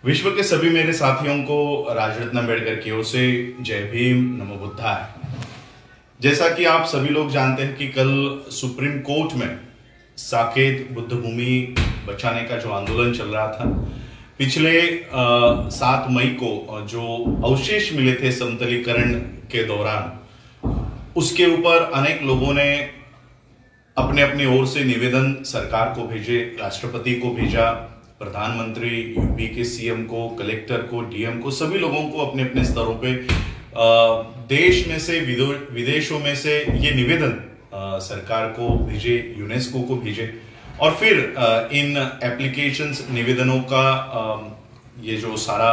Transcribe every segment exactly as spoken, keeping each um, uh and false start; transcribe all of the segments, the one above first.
विश्व के सभी मेरे साथियों को राजरत्न अम्बेडकर की ओर से जय भीम, नमो बुद्धाय। जैसा कि आप सभी लोग जानते हैं कि कल सुप्रीम कोर्ट में साकेत बुद्ध भूमि बचाने का जो आंदोलन चल रहा था, पिछले सात मई को जो अवशेष मिले थे समतलीकरण के दौरान, उसके ऊपर अनेक लोगों ने अपने अपनी ओर से निवेदन सरकार को भेजे, राष्ट्रपति को भेजा, प्रधानमंत्री, यूपी के सीएम को, कलेक्टर को, डीएम को, सभी लोगों को अपने अपने स्तरों पे देश में से विदेशों में से ये निवेदन सरकार को भेजे, यूनेस्को को भेजे और फिर इन एप्लीकेशंस, निवेदनों का ये जो सारा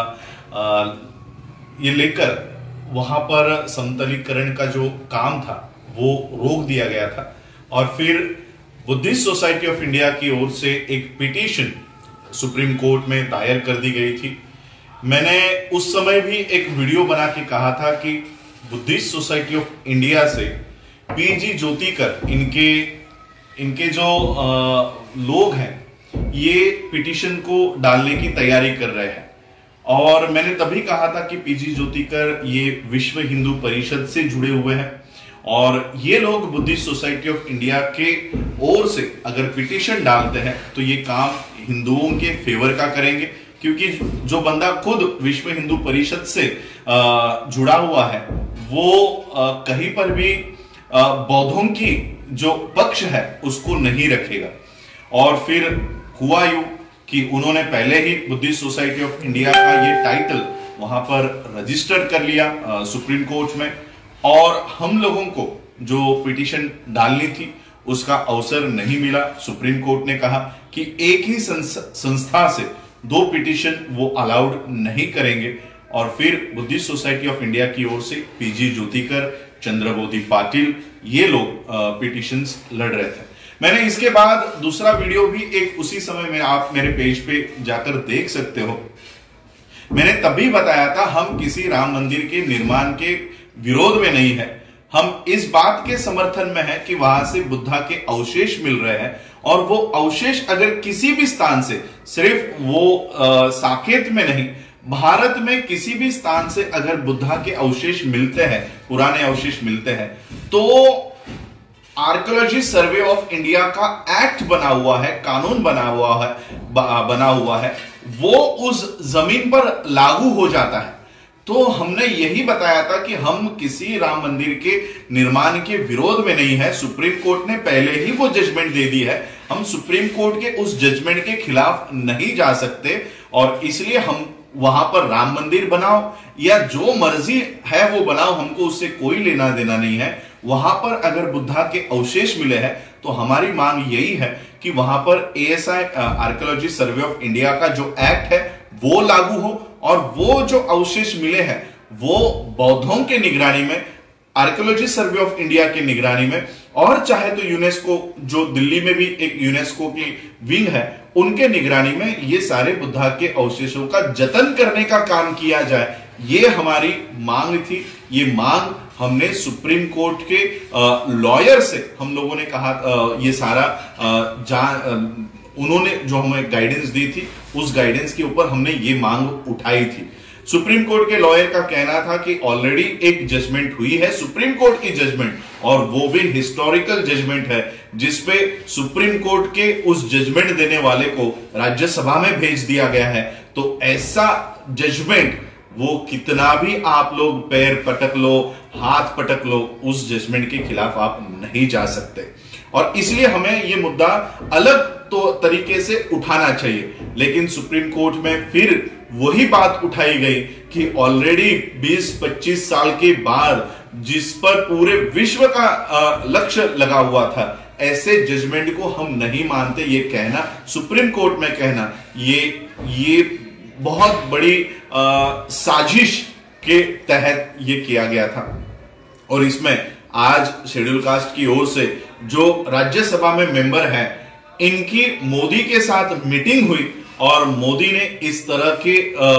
ये लेकर वहां पर समतलीकरण का जो काम था वो रोक दिया गया था। और फिर बुद्धिस्ट सोसाइटी ऑफ इंडिया की ओर से एक पिटीशन सुप्रीम कोर्ट में दायर कर दी गई थी। मैंने उस समय भी एक वीडियो बना के कहा था कि बुद्धिस्ट सोसाइटी ऑफ इंडिया से पीजी ज्योतिकर, इनके इनके जो आ, लोग हैं, ये पिटीशन को डालने की तैयारी कर रहे हैं। और मैंने तभी कहा था कि पीजी ज्योतिकर ये विश्व हिंदू परिषद से जुड़े हुए हैं और ये लोग बुद्धिस्ट सोसाइटी ऑफ इंडिया के ओर से अगर पिटीशन डालते हैं तो ये काम हिंदुओं के फेवर का करेंगे, क्योंकि जो बंदा खुद विश्व हिंदू परिषद से जुड़ा हुआ है वो कहीं पर भी बौद्धों की जो पक्ष है उसको नहीं रखेगा। और फिर हुआ यूं कि उन्होंने पहले ही बुद्धिस्ट सोसाइटी ऑफ इंडिया का ये टाइटल वहां पर रजिस्टर कर लिया सुप्रीम कोर्ट में, और हम लोगों को जो पिटीशन डालनी थी उसका अवसर नहीं मिला। सुप्रीम कोर्ट ने कहा कि एक ही संस्था से दो पिटीशन वो अलाउड नहीं करेंगे। और फिर बुद्धिस्ट सोसाइटी ऑफ इंडिया की ओर से पीजी ज्योतिकर, चंद्रबोधि पाटिल, ये लोग पिटीशंस लड़ रहे थे। मैंने इसके बाद दूसरा वीडियो भी एक उसी समय में आप मेरे पेज पे जाकर देख सकते हो। मैंने तभी बताया था हम किसी राम मंदिर के निर्माण के विरोध में नहीं है, हम इस बात के समर्थन में है कि वहां से बुद्धा के अवशेष मिल रहे हैं और वो अवशेष अगर किसी भी स्थान से, सिर्फ वो आ, साकेत में नहीं, भारत में किसी भी स्थान से अगर बुद्धा के अवशेष मिलते हैं, पुराने अवशेष मिलते हैं, तो आर्कियोलॉजी सर्वे ऑफ इंडिया का एक्ट बना हुआ है, कानून बना हुआ है बना हुआ है वो उस जमीन पर लागू हो जाता है। तो हमने यही बताया था कि हम किसी राम मंदिर के निर्माण के विरोध में नहीं है। सुप्रीम कोर्ट ने पहले ही वो जजमेंट दे दी है, हम सुप्रीम कोर्ट के उस जजमेंट के खिलाफ नहीं जा सकते और इसलिए हम वहां पर राम मंदिर बनाओ या जो मर्जी है वो बनाओ, हमको उससे कोई लेना देना नहीं है। वहां पर अगर बुद्धा के अवशेष मिले हैं तो हमारी मांग यही है कि वहां पर ASI, archaeology survey of India का जो एक्ट है वो लागू हो और वो जो अवशेष मिले हैं वो बौद्धों के निगरानी में, आर्कियोलॉजी सर्वे ऑफ इंडिया के निगरानी में, और चाहे तो यूनेस्को, जो दिल्ली में भी एक यूनेस्को की विंग है, उनके निगरानी में ये सारे बुद्धा के अवशेषों का जतन करने का काम किया जाए। ये हमारी मांग थी। ये मांग हमने सुप्रीम कोर्ट के लॉयर से हम लोगों ने कहा, आ, ये सारा आ, जा, आ, उन्होंने जो हमें गाइडेंस दी थी उस गाइडेंस के ऊपर हमने ये मांग उठाई थी। सुप्रीम कोर्ट के लॉयर का कहना था कि ऑलरेडी एक जजमेंट हुई है, सुप्रीम कोर्ट की जजमेंट, और वो भी हिस्टोरिकल जजमेंट है जिसपे सुप्रीम कोर्ट के उस जजमेंट देने वाले को राज्यसभा में भेज दिया गया है। तो ऐसा जजमेंट, वो कितना भी आप लोग पैर पटक लो, हाथ पटक लो, उस जजमेंट के खिलाफ आप नहीं जा सकते। और इसलिए हमें ये मुद्दा अलग तो तरीके से उठाना चाहिए। लेकिन सुप्रीम कोर्ट में फिर वही बात उठाई गई कि ऑलरेडी बीस पच्चीस साल के बाद, जिस पर पूरे विश्व का लक्ष्य लगा हुआ था, ऐसे जजमेंट को हम नहीं मानते। ये कहना, सुप्रीम कोर्ट में कहना, ये ये बहुत बड़ी आ, साजिश के तहत ये किया गया था। और इसमें आज शेड्यूल कास्ट की ओर से जो राज्यसभा में मेंबर हैं, इनकी मोदी के साथ मीटिंग हुई और मोदी ने इस तरह के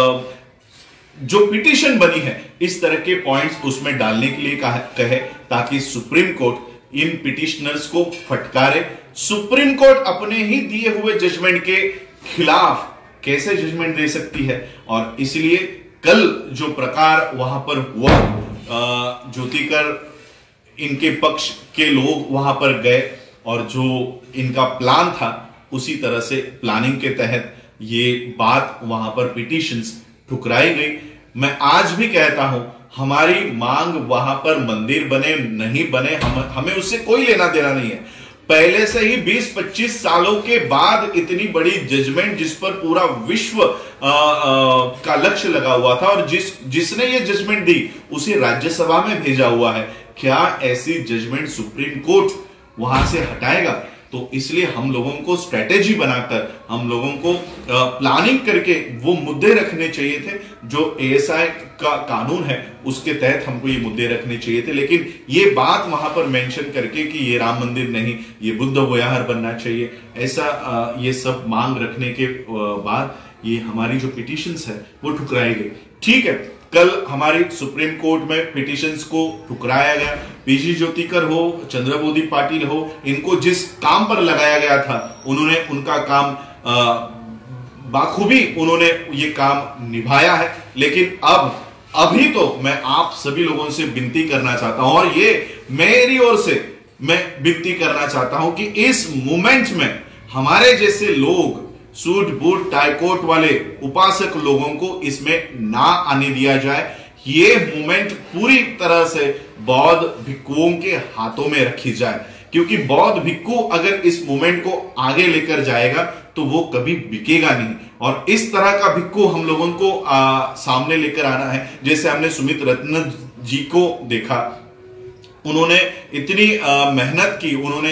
जो पिटीशन बनी है, इस तरह के पॉइंट्स उसमें डालने के लिए कहे ताकि सुप्रीम कोर्ट इन पिटिशनर्स को फटकारे। सुप्रीम कोर्ट अपने ही दिए हुए जजमेंट के खिलाफ कैसे जजमेंट दे सकती है। और इसलिए कल जो प्रकार वहां पर हुआ, ज्योतिकर इनके पक्ष के लोग वहां पर गए और जो इनका प्लान था उसी तरह से प्लानिंग के तहत ये बात वहां पर पिटीशंस ठुकराई गई। मैं आज भी कहता हूं, हमारी मांग वहां पर मंदिर बने नहीं बने, हम हमें उससे कोई लेना देना नहीं है। पहले से ही बीस पच्चीस सालों के बाद इतनी बड़ी जजमेंट जिस पर पूरा विश्व आ, आ, का लक्ष्य लगा हुआ था और जिस जिसने ये जजमेंट दी उसे राज्यसभा में भेजा हुआ है, क्या ऐसी जजमेंट सुप्रीम कोर्ट वहां से हटाएगा? तो इसलिए हम लोगों को स्ट्रेटेजी बनाकर, हम लोगों को प्लानिंग करके वो मुद्दे रखने चाहिए थे जो एएसआई का कानून है उसके तहत हमको ये मुद्दे रखने चाहिए थे। लेकिन ये बात वहां पर मेंशन करके कि ये राम मंदिर नहीं, ये बुद्ध विहार बनना चाहिए, ऐसा ये सब मांग रखने के बाद ये हमारी जो पिटीशंस है वो ठुकराई गई। ठीक है, कल हमारी सुप्रीम कोर्ट में पिटीशंस को ठुकराया गया। पीजी ज्योतिकर हो, चंद्रबोधी पाटिल हो, इनको जिस काम पर लगाया गया था उन्होंने उनका काम बाखूबी उन्होंने ये काम निभाया है। लेकिन अब अभी तो मैं आप सभी लोगों से विनती करना चाहता हूं और ये मेरी ओर से मैं विनती करना चाहता हूं कि इस मूवमेंट में हमारे जैसे लोग, सूट बूट टाई कोट वाले उपासक लोगों को इसमें ना आने दिया जाए। ये मूवमेंट पूरी तरह से बौद्ध भिक्षुओं के हाथों में रखी जाए, क्योंकि बौद्ध भिक्षु अगर इस मूवमेंट को आगे लेकर जाएगा तो वो कभी बिकेगा नहीं। और इस तरह का भिक्षु हम लोगों को आ, सामने लेकर आना है। जैसे हमने सुमित रत्न जी को देखा, उन्होंने इतनी मेहनत की, उन्होंने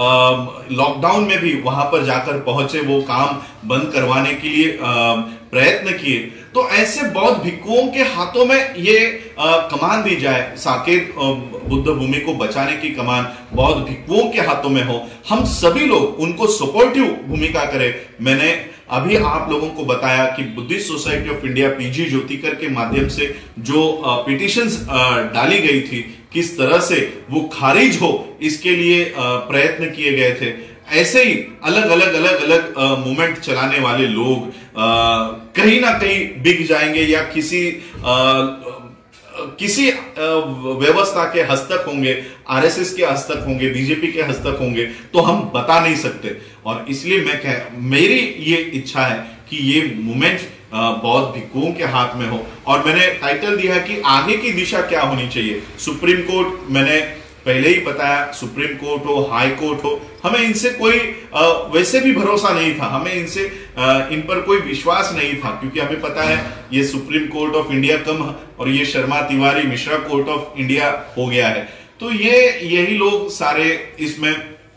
लॉकडाउन में भी वहां पर जाकर पहुंचे, वो काम बंद करवाने के लिए आ, प्रयत्न किए। तो ऐसे बौद्ध भिक्षुओं के हाथों में ये आ, कमान दी जाए, साकेत बुद्ध भूमि को बचाने की कमान बौद्ध भिक्षुओं के हाथों में हो। हम सभी लोग उनको सपोर्टिव भूमिका करें। मैंने अभी आप लोगों को बताया कि Buddhist society of India PG Jyotikar के माध्यम से जो पिटीशंस डाली गई थी, किस तरह से वो खारिज हो इसके लिए प्रयत्न किए गए थे। ऐसे ही अलग अलग अलग अलग मूवमेंट चलाने वाले लोग आ, कहीं ना कहीं बिक जाएंगे या किसी आ, किसी व्यवस्था के हस्तक होंगे, आरएसएस के हस्तक होंगे, बीजेपी के हस्तक होंगे, तो हम बता नहीं सकते। और इसलिए मैं कह मेरी ये इच्छा है कि ये मूवमेंट बौद्ध भिक्षुओं के हाथ में हो। और मैंने टाइटल दिया है कि आगे की दिशा क्या होनी चाहिए। सुप्रीम कोर्ट, मैंने पहले ही बताया, सुप्रीम कोर्ट हो, हाई कोर्ट हो, हमें इनसे कोई आ, वैसे भी भरोसा नहीं था, हमें इनसे आ, इन पर कोई विश्वास नहीं था, क्योंकि हमें पता है ये सुप्रीम कोर्ट ऑफ इंडिया कम और ये Sharma Tiwari Mishra court of India हो गया है। तो ये यही लोग सारे इसमें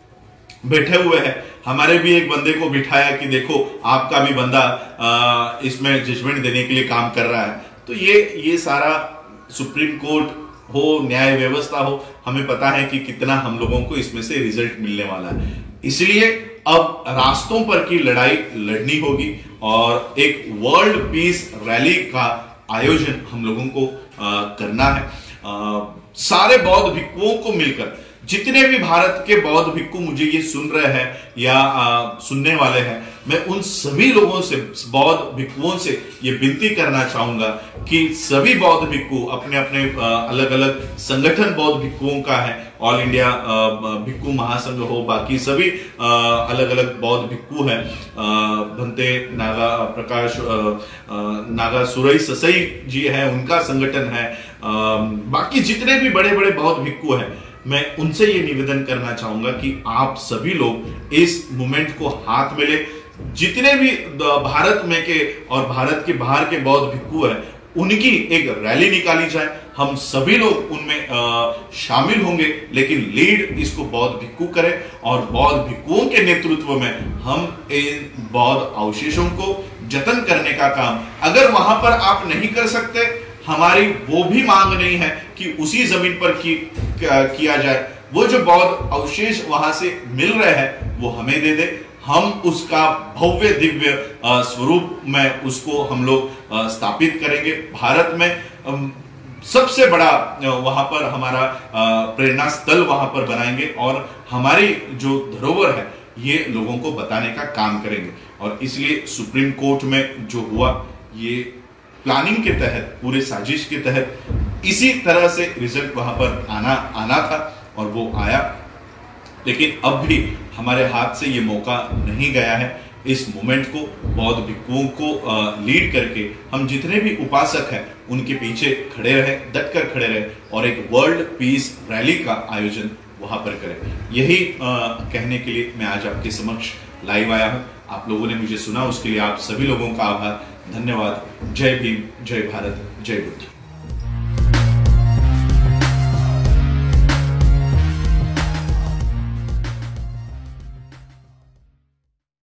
बैठे हुए हैं। हमारे भी एक बंदे को बिठाया कि देखो आपका भी बंदा आ, इसमें जजमेंट देने के लिए काम कर रहा है। तो ये ये सारा सुप्रीम कोर्ट हो, न्याय व्यवस्था हो, हमें पता है कि कितना हम लोगों को इसमें से रिजल्ट मिलने वाला है। इसलिए अब रास्तों पर की लड़ाई लड़नी होगी और एक वर्ल्ड पीस रैली का आयोजन हम लोगों को आ, करना है। आ, सारे बौद्ध भिक्षुओं को मिलकर, जितने भी भारत के बौद्ध भिक्षु मुझे ये सुन रहे हैं या आ, सुनने वाले हैं, मैं उन सभी लोगों से, बौद्ध भिक्षुओं से ये विनती करना चाहूंगा कि सभी बौद्ध भिक्षु अपने अपने अलग अलग संगठन बौद्ध भिक्षुओं का है, ऑल इंडिया भिक्षु महासंघ हो, बाकी सभी अलग अलग बौद्ध भिक्षु हैं, भंते नागा प्रकाश नागा सुरई ससई जी है, उनका संगठन है, बाकी जितने भी बड़े बड़े बौद्ध भिक्षु हैं, मैं उनसे ये निवेदन करना चाहूंगा कि आप सभी लोग इस मूवमेंट को हाथ में ले। जितने भी भारत में के और भारत के बाहर के बौद्ध भिक्षु हैं, उनकी एक रैली निकाली जाए, हम सभी लोग उनमें शामिल होंगे, लेकिन लीड इसको बौद्ध भिक्षु करें और बौद्ध भिक्षुओं के नेतृत्व में हम इन बौद्ध अवशेषों को जतन करने का काम, अगर वहां पर आप नहीं कर सकते, हमारी वो भी मांग नहीं है कि उसी जमीन पर की, किया जाए। वो जो बौद्ध अवशेष वहां से मिल रहे हैं वो हमें दे दे, हम उसका भव्य दिव्य स्वरूप में उसको हम लोग स्थापित करेंगे। भारत में सबसे बड़ा वहां पर हमारा प्रेरणा स्थल वहां पर बनाएंगे और हमारी जो धरोहर है ये लोगों को बताने का काम करेंगे। और इसलिए सुप्रीम कोर्ट में जो हुआ ये प्लानिंग के तहत, पूरे साजिश के तहत इसी तरह से रिजल्ट वहां पर आना आना था और वो आया। लेकिन अब भी हमारे हाथ से ये मौका नहीं गया है। इस मोमेंट को, बौद्ध भिक्षुओं को लीड करके हम जितने भी उपासक हैं उनके पीछे खड़े रहे, डट कर खड़े रहे और एक वर्ल्ड पीस रैली का आयोजन वहां पर करें। यही आ, कहने के लिए मैं आज आपके समक्ष लाइव आया हूं। आप लोगों ने मुझे सुना, उसके लिए आप सभी लोगों का आभार, धन्यवाद। जय भीम, जय भारत, जय बुद्ध।